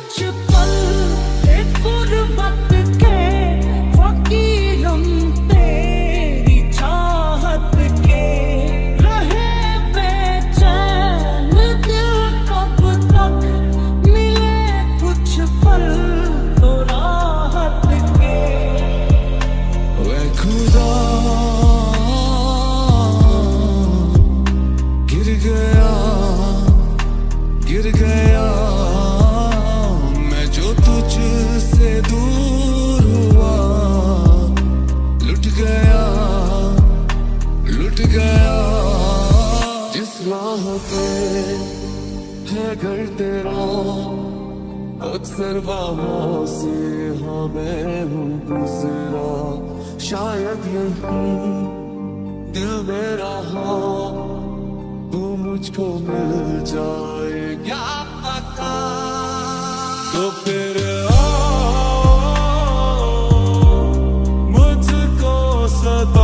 कुछ पल एक गुर्बत के फकीर हम तेरी चाहत के रहे बेचैन दिल कब तक मिले कुछ पल तो राहत के। वे खुदा गिर गया मैं जो तुझसे दूर हुआ, लुट गया जिस राह पे है घर तेरा, अक्सर वहां से हाँ मैं हूँ गुजरा। शायद यही दिल मेरा हाँ तू मुझको मिल जाए क्या पता। तो फिर आओ मुझको सदा